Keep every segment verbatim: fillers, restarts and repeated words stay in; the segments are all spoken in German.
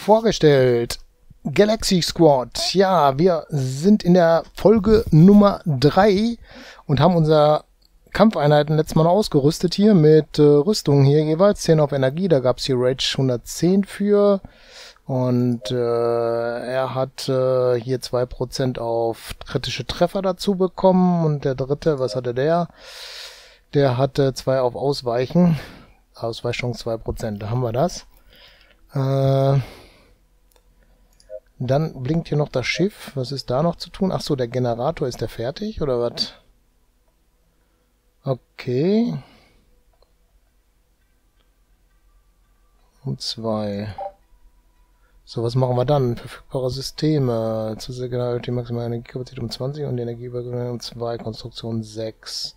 vorgestellt. Galaxy Squad. Ja, wir sind in der Folge Nummer drei und haben unser Kampfeinheiten letztes Mal noch ausgerüstet hier mit äh, Rüstungen hier jeweils. zehn auf Energie, da gab es hier Rage hundertzehn für. Und äh, er hat äh, hier zwei Prozent auf kritische Treffer dazu bekommen. Und der dritte, was hatte der? Der hatte zwei auf Ausweichen. Ausweichchance zwei Prozent, da haben wir das. Äh, dann blinkt hier noch das Schiff. Was ist da noch zu tun? Ach so, der Generator, ist der fertig oder was? Okay. Und zwei. So, was machen wir dann? Verfügbare Systeme. Zusätzlich genau die maximale Energiekapazität um zwanzig und die Energieübergabe um zwei. Konstruktion sechs.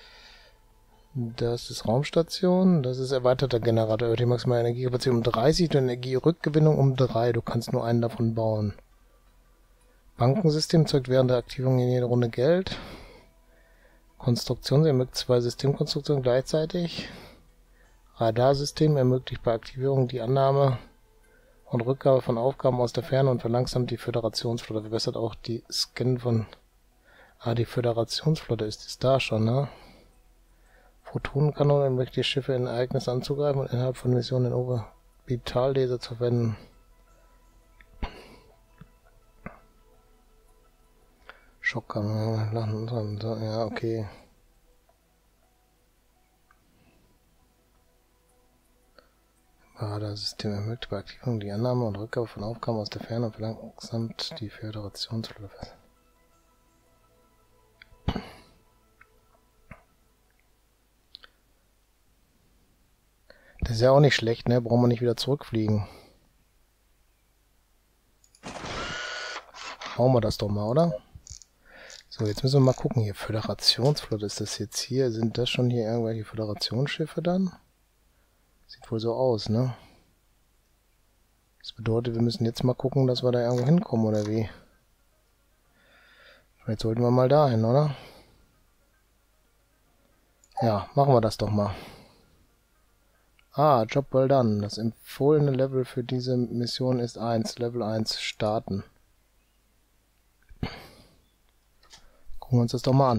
Das ist Raumstation. Das ist erweiterter Generator. Die maximale Energiekapazität um dreißig und Energierückgewinnung um drei. Du kannst nur einen davon bauen. Bankensystem zeugt während der Aktivierung in jeder Runde Geld. Konstruktion ermöglicht zwei Systemkonstruktionen gleichzeitig. Radarsystem ermöglicht bei Aktivierung die Annahme und Rückgabe von Aufgaben aus der Ferne und verlangsamt die Föderationsflotte. Verbessert auch die Scan von... Ah, die Föderationsflotte ist es da schon, ne? Photonenkanone ermöglicht die Schiffe in Ereignissen anzugreifen und innerhalb von Missionen den Orbitallaser zu verwenden. Schockkammer, ja, okay. Radarsystem ermöglicht bei Aktivierung die Annahme und Rückgabe von Aufgaben aus der Ferne und verlangsamt die Föderationsflotte. Das ist ja auch nicht schlecht, ne? Brauchen wir nicht wieder zurückfliegen. Hauen wir das doch mal, oder? So, jetzt müssen wir mal gucken hier. Föderationsflotte, ist das jetzt hier? Sind das schon hier irgendwelche Föderationsschiffe dann? Sieht wohl so aus, ne? Das bedeutet, wir müssen jetzt mal gucken, dass wir da irgendwo hinkommen, oder wie? Vielleicht sollten wir mal dahin, oder? Ja, machen wir das doch mal. Ah, Job well done. Das empfohlene Level für diese Mission ist eins. Level eins starten. Gucken wir uns das doch mal an.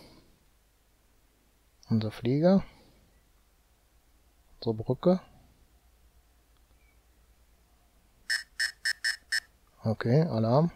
Unser Flieger. Unsere Brücke. Okay, Alarm.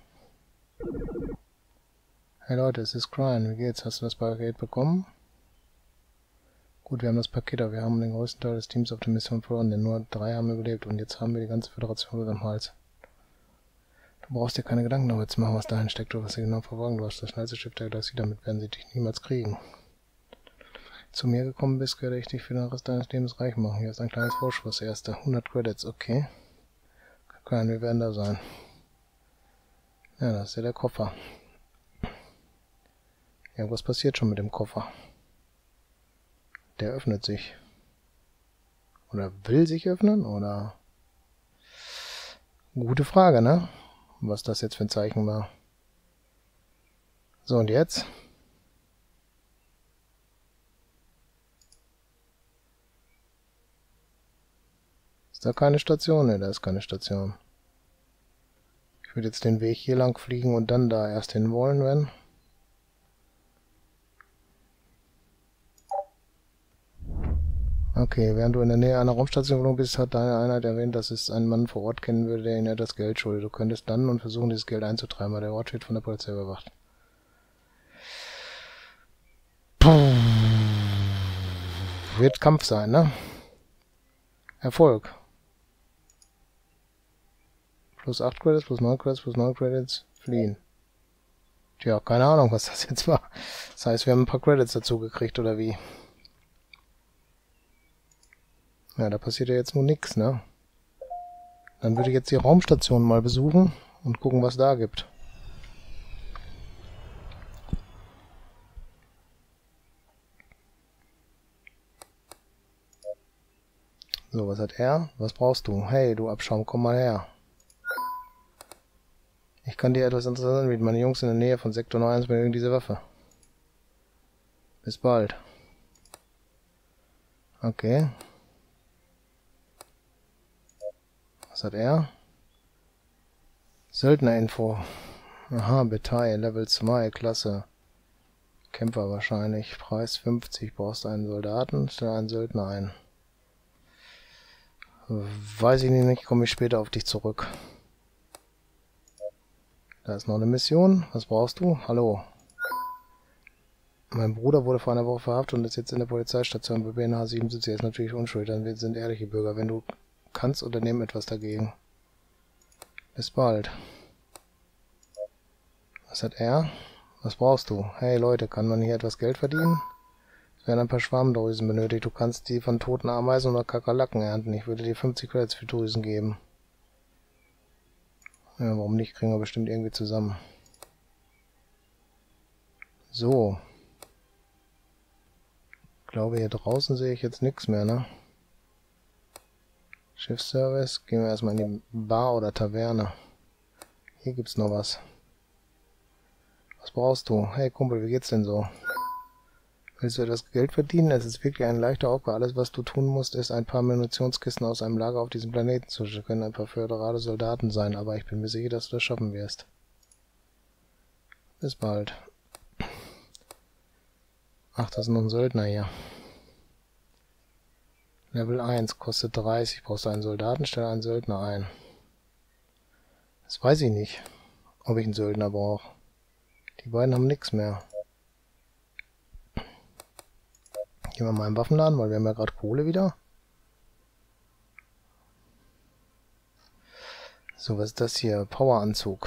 Hey Leute, es ist Cryan. Wie geht's? Hast du das Paket bekommen? Gut, wir haben das Paket, aber wir haben den größten Teil des Teams auf der Mission verloren, denn nur drei haben überlebt und jetzt haben wir die ganze Föderation am Hals. Du brauchst dir keine Gedanken darüber zu machen, was dahin steckt oder was sie genau verfolgen. Du hast das schnellste Schiff der Galaxie, damit werden sie dich niemals kriegen. Zu mir gekommen bist, werde ich dich für den Rest deines Lebens reich machen. Hier ist ein kleines Vorschuss, erster. hundert Credits, okay. Kein, wir werden da sein. Ja, das ist ja der Koffer. Irgendwas passiert schon mit dem Koffer. Der öffnet sich. Oder will sich öffnen, oder? Gute Frage, ne? Was das jetzt für ein Zeichen war. So, und jetzt? Ist da keine Station? Ne, da ist keine Station. Ich würde jetzt den Weg hier lang fliegen und dann da erst hin wollen, wenn... Okay, während du in der Nähe einer Raumstation geflogen bist, hat deine Einheit erwähnt, dass es einen Mann vor Ort kennen würde, der ihnen etwas Geld schuldet. Du könntest dann und versuchen, dieses Geld einzutreiben, weil der Ort wird von der Polizei überwacht. Puh. Wird Kampf sein, ne? Erfolg. Plus acht Credits, plus neun Credits, plus neun Credits, fliehen. Tja, keine Ahnung, was das jetzt war. Das heißt, wir haben ein paar Credits dazu gekriegt, oder wie? Ja, da passiert ja jetzt nur nichts, ne? Dann würde ich jetzt die Raumstation mal besuchen und gucken, was da gibt. So, was hat er? Was brauchst du? Hey, du Abschaum, komm mal her. Ich kann dir etwas Interessantes anbieten. Meine Jungs in der Nähe von Sektor neun benötigen diese Waffe. Bis bald. Okay. Was hat er? Söldnerinfo. Aha, Betaille, Level zwei, Klasse. Kämpfer wahrscheinlich. Preis fünfzig. Brauchst du einen Soldaten, stell einen Söldner ein. Weiß ich nicht, komme ich später auf dich zurück. Da ist noch eine Mission. Was brauchst du? Hallo. Mein Bruder wurde vor einer Woche verhaftet und ist jetzt in der Polizeistation bei B N H siebenundsiebzig. Er ist natürlich unschuldig, dann sind ehrliche Bürger. Wenn du kannst, unternehmen etwas dagegen. Bis bald. Was hat er? Was brauchst du? Hey Leute, kann man hier etwas Geld verdienen? Es werden ein paar Schwarmdrüsen benötigt. Du kannst die von toten Ameisen oder Kakerlaken ernten. Ich würde dir fünfzig Credits für Drüsen geben. Ja, warum nicht? Kriegen wir bestimmt irgendwie zusammen. So. Ich glaube, hier draußen sehe ich jetzt nichts mehr, ne? Schiffsservice. Gehen wir erstmal in die Bar oder Taverne. Hier gibt's noch was. Was brauchst du? Hey Kumpel, wie geht's denn so? Willst du etwas Geld verdienen? Es ist wirklich ein leichter Aufgabe. Alles, was du tun musst, ist ein paar Munitionskisten aus einem Lager auf diesem Planeten zu schicken. Können ein paar föderale Soldaten sein, aber ich bin mir sicher, dass du das schaffen wirst. Bis bald. Ach, das ist noch ein Söldner hier. Level eins, kostet dreißig. Brauchst du einen Soldaten, stell einen Söldner ein. Das weiß ich nicht, ob ich einen Söldner brauche. Die beiden haben nichts mehr. Gehen wir mal im Waffenladen, weil wir haben ja gerade Kohle wieder. So, was ist das hier? Poweranzug.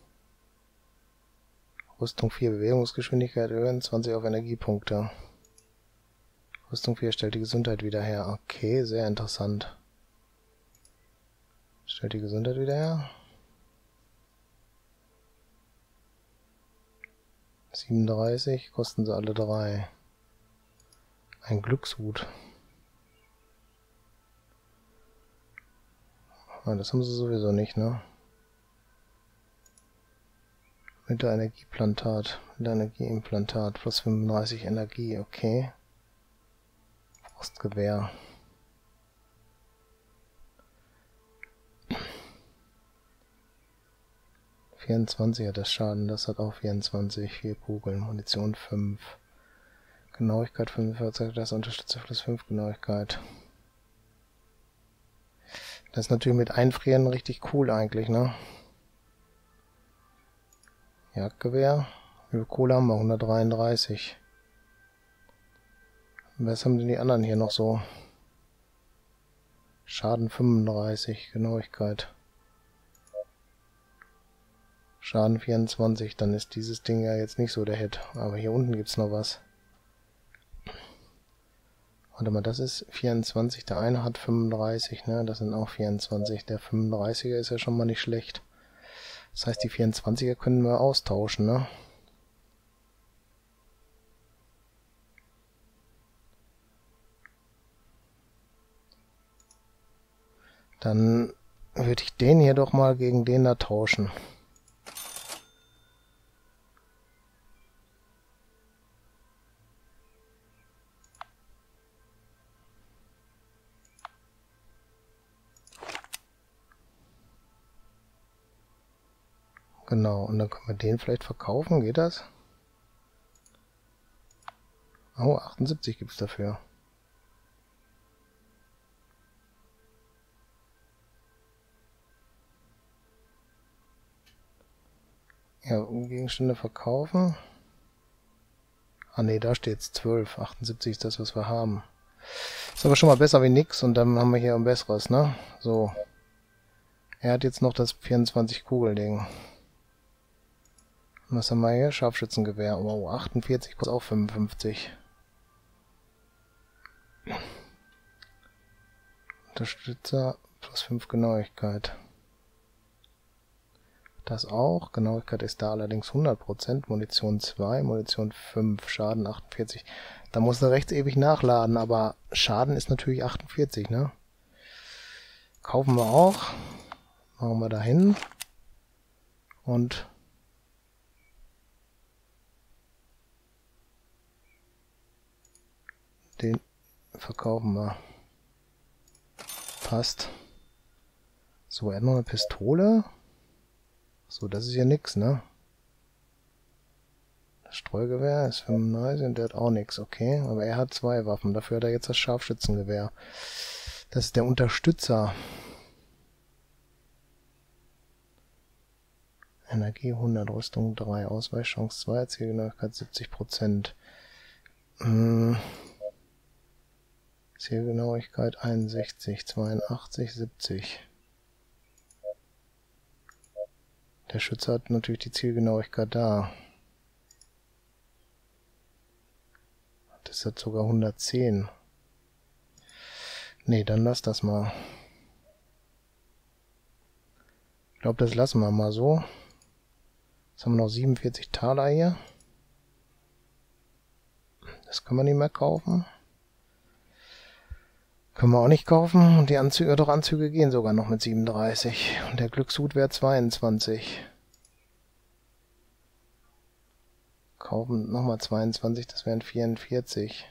Rüstung vier, Bewegungsgeschwindigkeit erhöhen, zwanzig auf Energiepunkte. Rüstung vier stellt die Gesundheit wieder her. Okay, sehr interessant. Stellt die Gesundheit wieder her. siebenunddreißig, kosten sie alle drei. Ein Glückshut. Ah, das haben sie sowieso nicht, ne? Mit der Energieplantat. Mit der Energieimplantat. Plus fünfunddreißig Energie, okay. Frostgewehr. vierundzwanzig hat das Schaden, das hat auch vierundzwanzig. vier Kugeln, Munition fünf. Genauigkeit fünfundvierzig, das unterstützt plus fünf Genauigkeit. Das ist natürlich mit Einfrieren richtig cool eigentlich, ne? Jagdgewehr. Wie viel Kohle haben wir? hundertdreiunddreißig. Was haben denn die anderen hier noch so? Schaden fünfunddreißig, Genauigkeit. Schaden vierundzwanzig, dann ist dieses Ding ja jetzt nicht so der Hit. Aber hier unten gibt's noch was. Warte mal, das ist vierundzwanzig, der eine hat fünfunddreißig, ne? Das sind auch vierundzwanzig. Der fünfunddreißiger ist ja schon mal nicht schlecht. Das heißt, die vierundzwanziger können wir austauschen, ne? Dann würde ich den hier doch mal gegen den da tauschen. Genau, und dann können wir den vielleicht verkaufen, geht das? Oh, achtundsiebzig gibt's dafür. Ja, Gegenstände verkaufen. Ah ne, da steht's zwölf. achtundsiebzig ist das, was wir haben. Ist aber schon mal besser wie nix und dann haben wir hier ein besseres, ne? So. Er hat jetzt noch das vierundzwanzig Kugelding. Was haben wir hier? Scharfschützengewehr. Wow, achtundvierzig kostet auch fünfundfünfzig. Unterstützer plus fünf Genauigkeit. Das auch. Genauigkeit ist da allerdings hundert Prozent. Munition zwei, Munition fünf, Schaden achtundvierzig. Da muss er rechts ewig nachladen, aber Schaden ist natürlich achtundvierzig, ne? Kaufen wir auch. Machen wir dahin. Und den verkaufen wir. Passt. So, er hat noch eine Pistole. So, das ist hier nix, ne? Das Streugewehr ist fünfundneunzig und der hat auch nichts, okay. Aber er hat zwei Waffen, dafür hat er jetzt das Scharfschützengewehr. Das ist der Unterstützer. Energie hundert, Rüstung drei, Ausweichchance zwei, Zielgenauigkeit siebzig Prozent. Hm. Zielgenauigkeit einundsechzig, zweiundachtzig, siebzig. Der Schütze hat natürlich die Zielgenauigkeit da. Das hat sogar hundertzehn. Nee, dann lass das mal. Ich glaube, das lassen wir mal so. Jetzt haben wir noch siebenundvierzig Taler hier. Das können wir nicht mehr kaufen. Können wir auch nicht kaufen. Und die Anzüge, doch Anzüge gehen sogar noch mit siebenunddreißig. Und der Glückshut wäre zweiundzwanzig. Kaufen nochmal zweiundzwanzig, das wären vierundvierzig.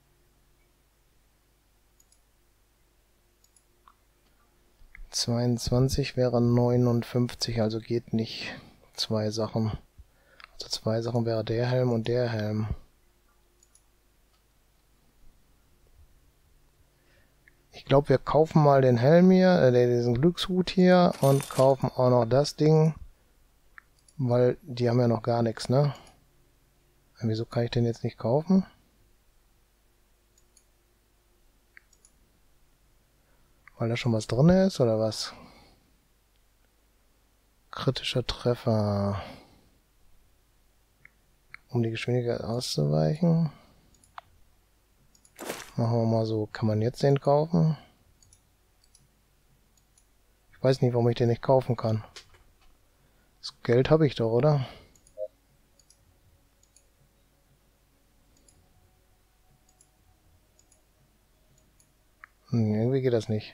zweiundzwanzig wäre neunundfünfzig, also geht nicht. Zwei Sachen. Also zwei Sachen wäre der Helm und der Helm. Ich glaube, wir kaufen mal den Helm hier, äh, diesen Glückshut hier und kaufen auch noch das Ding, weil die haben ja noch gar nichts, ne? Wieso kann ich den jetzt nicht kaufen? Weil da schon was drin ist, oder was? Kritischer Treffer. Um die Geschwindigkeit auszuweichen. Machen wir mal so. Kann man jetzt den kaufen? Ich weiß nicht, warum ich den nicht kaufen kann. Das Geld habe ich doch, oder? Hm, irgendwie geht das nicht.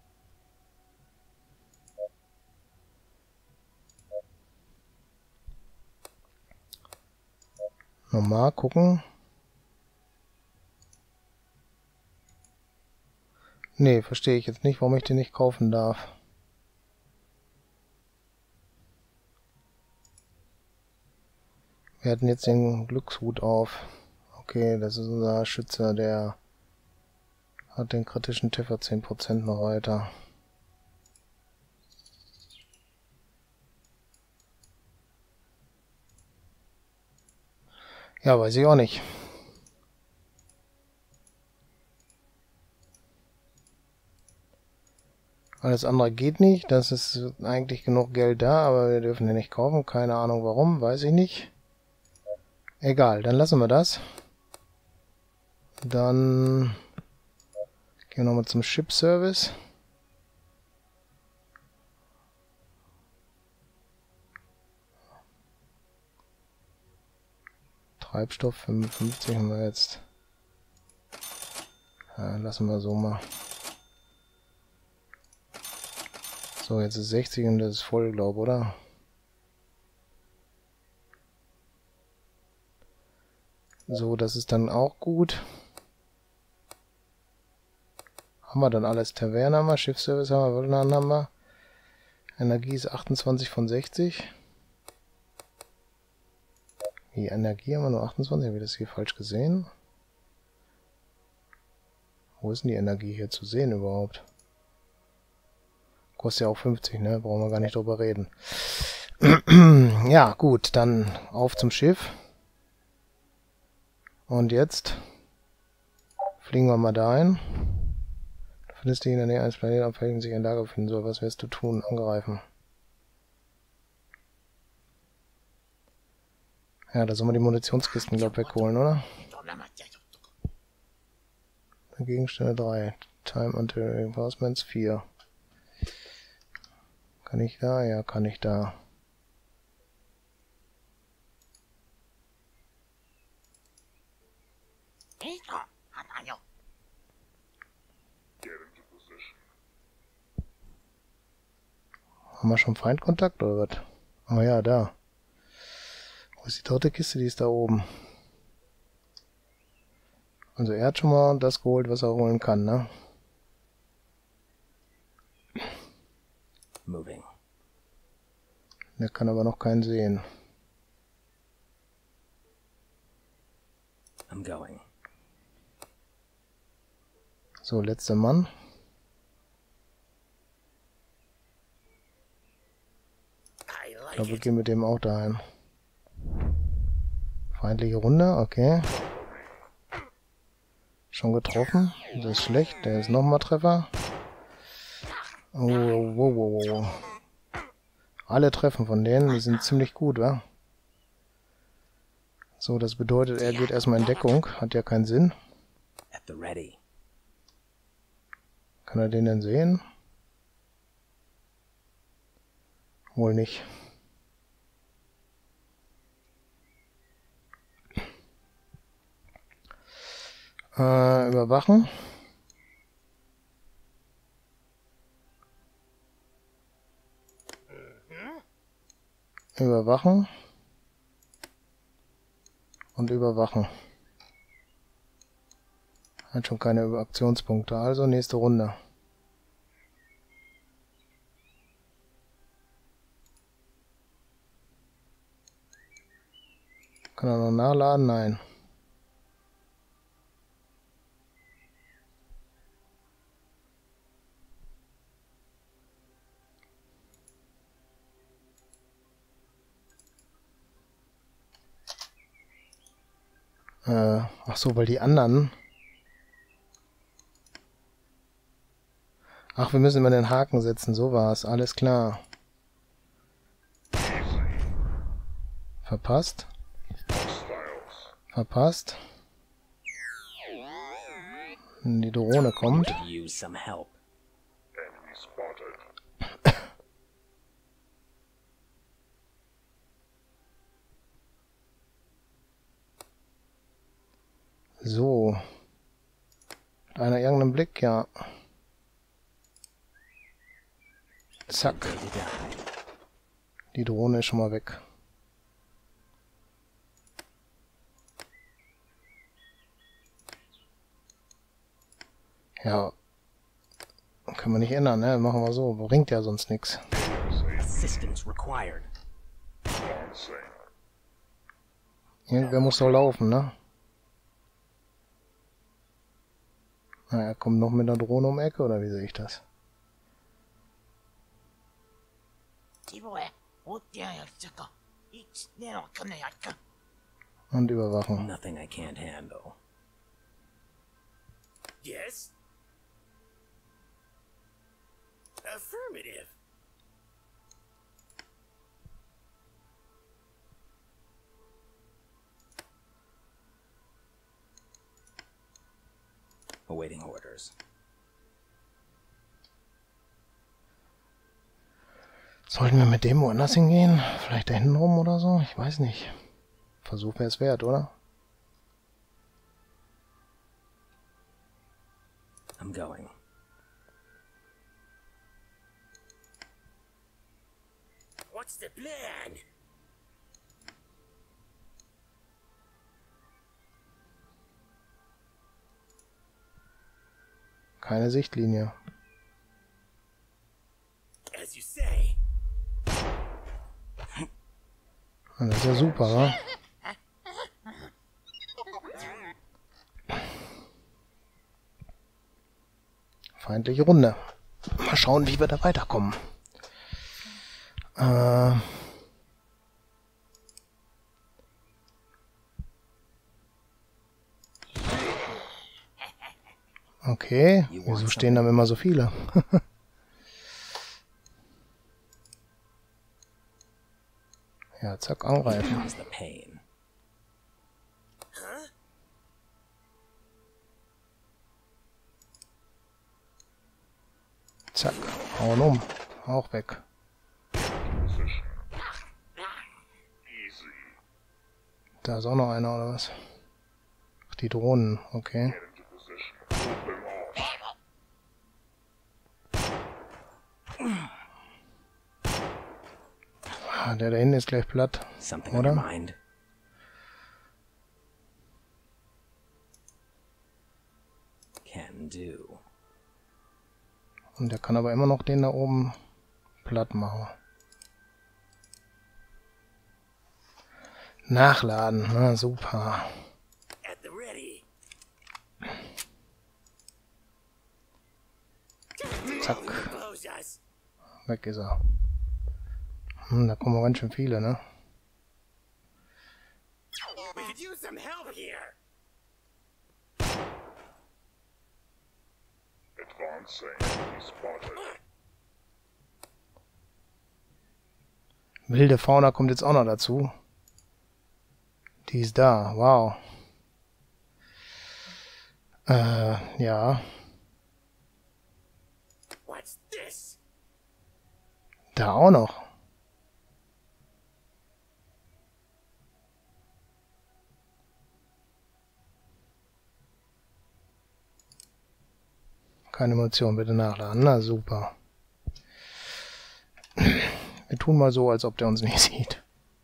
Nochmal gucken. Nee, verstehe ich jetzt nicht, warum ich den nicht kaufen darf. Wir hatten jetzt den Glückshut auf. Okay, das ist unser Schützer, der hat den kritischen Treffer zehn Prozent noch weiter. Ja, weiß ich auch nicht. Alles andere geht nicht. Das ist eigentlich genug Geld da, aber wir dürfen den nicht kaufen. Keine Ahnung warum, weiß ich nicht. Egal, dann lassen wir das. Dann gehen wir nochmal zum Ship Service. Treibstoff fünfundfünfzig haben wir jetzt. Ja, lassen wir so mal. So, jetzt ist sechzig und das ist voll, glaube ich, oder? So, das ist dann auch gut. Haben wir dann alles? Taverne haben wir, Schiffsservice haben wir, Wildland haben wir. Energie ist achtundzwanzig von sechzig. Die Energie haben wir nur achtundzwanzig, habe ich das hier falsch gesehen? Wo ist denn die Energie hier zu sehen überhaupt? Kostet ja auch fünfzig, ne? Brauchen wir gar nicht drüber reden. Ja, gut, dann auf zum Schiff. Und jetzt fliegen wir mal dahin. Du findest dich in der Nähe eines Planeten, auf welchem sich ein Lager befinden soll. Was wirst du tun? Angreifen. Ja, da sollen wir die Munitionskisten, glaube ich, wegholen, oder? Gegenstände drei. Time until Reinforcements vier. Kann ich da? Ja, kann ich da. Haben wir schon Feindkontakt oder was? Oh ja, da. Wo ist die dritte Kiste? Die ist da oben. Also er hat schon mal das geholt, was er holen kann, ne? Moving. Der kann aber noch keinen sehen. I'm going. So, letzter Mann. Ich glaube, wir gehen mit dem auch dahin. Feindliche Runde, okay. Schon getroffen. Das ist schlecht. Der ist nochmal Treffer. Oh, wow, wow, wow. Alle Treffen von denen, die sind ziemlich gut, wa? So, das bedeutet, er geht erstmal in Deckung. Hat ja keinen Sinn. At the ready. Kann er den denn sehen? Wohl nicht. Äh, überwachen. Überwachen. Und überwachen. Hat schon keine Aktionspunkte. Also nächste Runde. Kann er noch nachladen? Nein. Äh, ach so, weil die anderen... Ach, wir müssen immer den Haken setzen, so war's. Alles klar. Verpasst. Verpasst. Die Drohne kommt. Could use some help. So. Hat einer irgendeinen Blick? Ja. Zack. Die Drohne ist schon mal weg. Ja. Können wir nicht ändern, ne? Machen wir so. Bringt ja sonst nichts. Assistance required. Irgendwer muss doch laufen, ne? Na, er kommt noch mit der Drohne um die Ecke, oder wie sehe ich das? Und überwachen. Nothing I can't handle. Yes? Affirmative. Awaiting orders. Sollten wir mit dem woanders hingehen? Vielleicht da hinten rum oder so? Ich weiß nicht. Versuch wäre es wert, oder? I'm going. What's the plan? Keine Sichtlinie. As you say. Das ist ja super, wa? Feindliche Runde. Mal schauen, wie wir da weiterkommen. Äh... Okay, wieso stehen da immer so viele? Ja, zack, angreifen. Comes the pain. Zack, hauen um. Auch weg. Da ist auch noch einer, oder was? Ach, die Drohnen, okay. Ah, der da hinten ist gleich platt, Something on your oder? mind. Can do. Und der kann aber immer noch den da oben platt machen. Nachladen. Na, super. At the ready. Zack. Compose us. Weg ist er. Hm, da kommen ganz schön viele, ne? We could use some help here. Advancing. Spotted. Wilde Fauna kommt jetzt auch noch dazu. Die ist da. Wow. Äh, ja. What's this? Da auch noch. Keine Munition, bitte nachladen. Na super. Wir tun mal so, als ob der uns nicht sieht.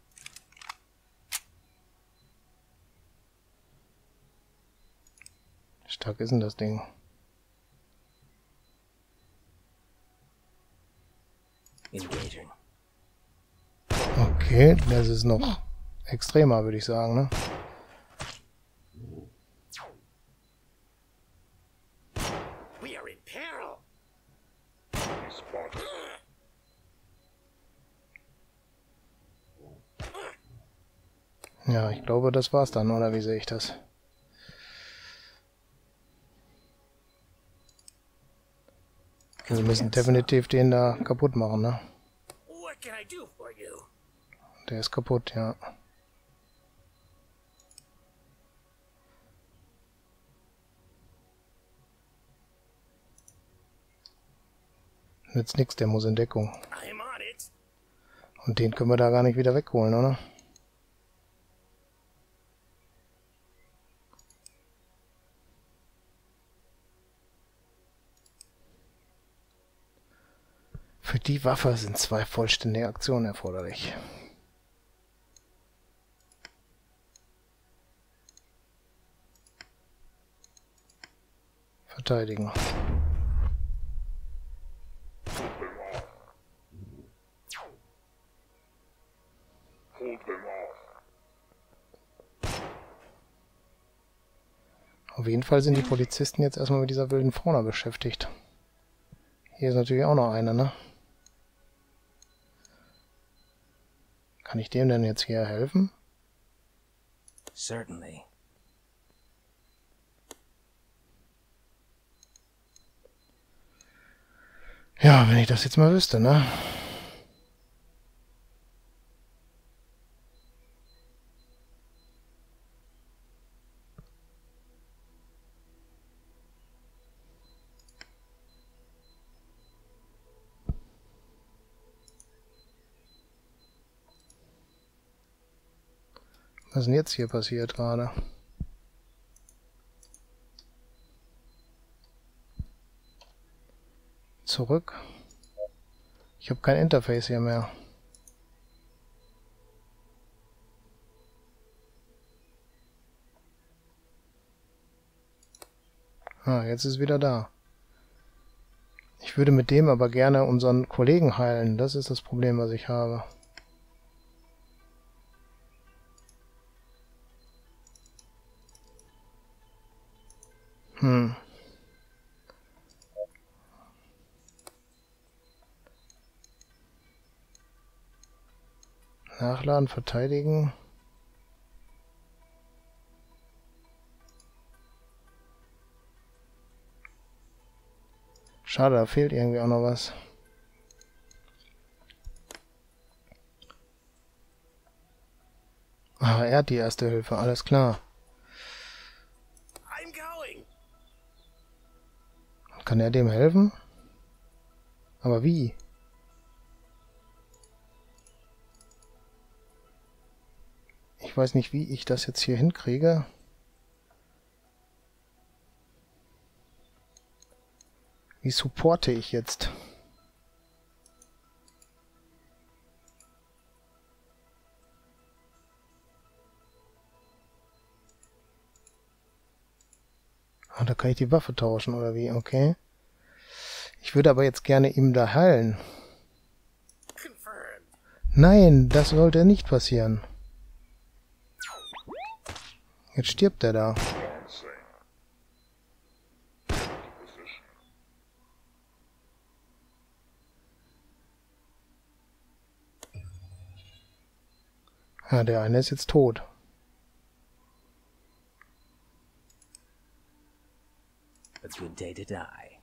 Wie stark ist denn das Ding? Engaging. Okay, das ist noch extremer, würde ich sagen, ne? We are in peril. Spotted. Ja, ich glaube, das war's dann, oder wie sehe ich das? Wir müssen definitiv den da kaputt machen, ne? What can I do for you? Der ist kaputt, ja. Nützt nix, der muss in Deckung. I'm on it. Und den können wir da gar nicht wieder wegholen, oder? Für die Waffe sind zwei vollständige Aktionen erforderlich. Verteidigen. Hold them off. Auf jeden Fall sind die Polizisten jetzt erstmal mit dieser wilden Fauna beschäftigt. Hier ist natürlich auch noch eine, ne? Kann ich dem denn jetzt hier helfen? Certainly. Ja, wenn ich das jetzt mal wüsste, ne? Was ist denn jetzt hier passiert gerade? Zurück. Ich habe kein Interface hier mehr. Ah, jetzt ist wieder da. Ich würde mit dem aber gerne unseren Kollegen heilen. Das ist das Problem, was ich habe. Hm. Nachladen, verteidigen. Schade, da fehlt irgendwie auch noch was. Ah, er hat die erste Hilfe, alles klar. I'm going. Kann er dem helfen? Aber wie? Ich weiß nicht, wie ich das jetzt hier hinkriege. Wie supporte ich jetzt? Ah, da kann ich die Waffe tauschen, oder wie? Okay. Ich würde aber jetzt gerne ihm da heilen. Confirmed. Nein, das sollte nicht passieren. Jetzt stirbt der da. Advancing. Position. Ja, der eine ist jetzt tot. A good day to die.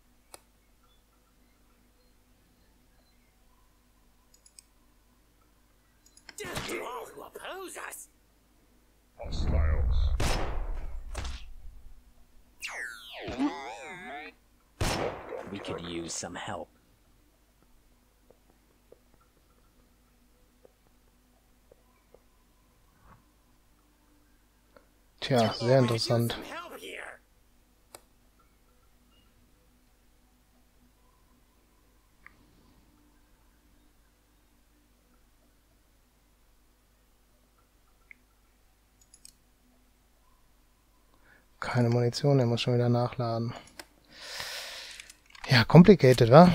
Damn you all who oppose us! Hostiles. We could use some help. Tja, sehr interessant. Some help here. Keine Munition, der muss schon wieder nachladen. Ja, complicated, wa?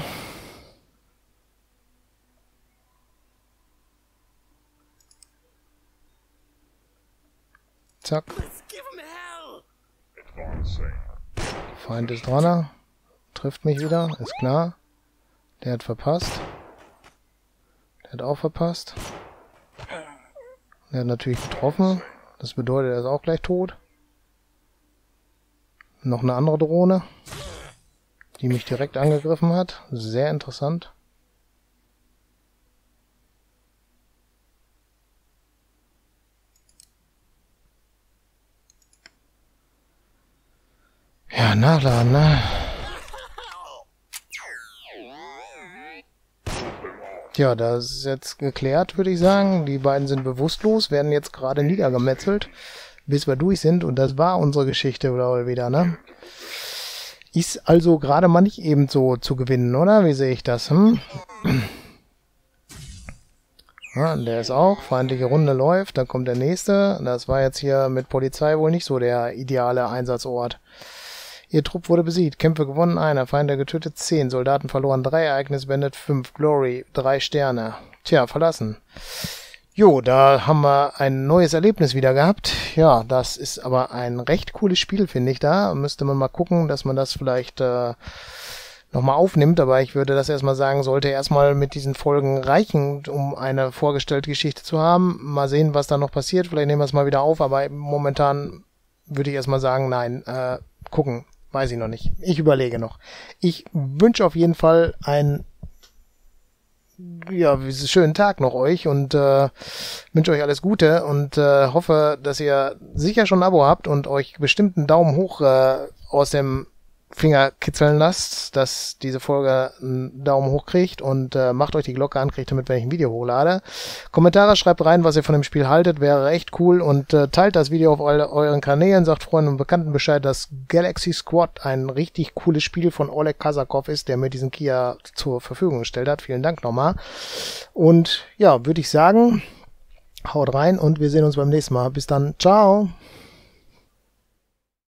Zack, Let's give him hell! Advancing. Feind ist dran. Trifft mich wieder, ist klar. Der hat verpasst. Der hat auch verpasst. Der hat natürlich getroffen. Das bedeutet, er ist auch gleich tot. Noch eine andere Drohne, die mich direkt angegriffen hat. Sehr interessant. Ja, nachladen, ne? Ja, das ist jetzt geklärt, würde ich sagen. Die beiden sind bewusstlos, werden jetzt gerade niedergemetzelt, bis wir durch sind. Und das war unsere Geschichte, oder wieder, ne? Ist also gerade mal nicht eben so zu gewinnen, oder? Wie sehe ich das? Hm? Ja, der ist auch. Feindliche Runde läuft. Dann kommt der nächste. Das war jetzt hier mit Polizei wohl nicht so der ideale Einsatzort. Ihr Trupp wurde besiegt. Kämpfe gewonnen, einer. Feinde getötet, zehn. Soldaten verloren, drei. Ereignis beendet, fünf. Glory, drei Sterne. Tja, verlassen. Jo, da haben wir ein neues Erlebnis wieder gehabt. Ja, das ist aber ein recht cooles Spiel, finde ich da. Müsste man mal gucken, dass man das vielleicht äh, nochmal aufnimmt. Aber ich würde das erstmal sagen, sollte erstmal mit diesen Folgen reichen, um eine vorgestellte Geschichte zu haben. Mal sehen, was da noch passiert. Vielleicht nehmen wir es mal wieder auf. Aber momentan würde ich erstmal sagen, nein, äh, gucken. Weiß ich noch nicht. Ich überlege noch. Ich wünsche auf jeden Fall einen ja, schönen Tag noch euch und äh, wünsche euch alles Gute und äh, hoffe, dass ihr sicher schon ein Abo habt und euch bestimmt einen Daumen hoch äh, aus dem Finger kitzeln lasst, dass diese Folge einen Daumen hoch kriegt und äh, macht euch die Glocke an, kriegt damit, wenn ich ein Video hochlade. Kommentare schreibt rein, was ihr von dem Spiel haltet, wäre echt cool und äh, teilt das Video auf eu euren Kanälen, sagt Freunden und Bekannten Bescheid, dass Galaxy Squad ein richtig cooles Spiel von Oleg Kazakov ist, der mir diesen Kia zur Verfügung gestellt hat. Vielen Dank nochmal. Und ja, würde ich sagen, haut rein und wir sehen uns beim nächsten Mal. Bis dann. Ciao.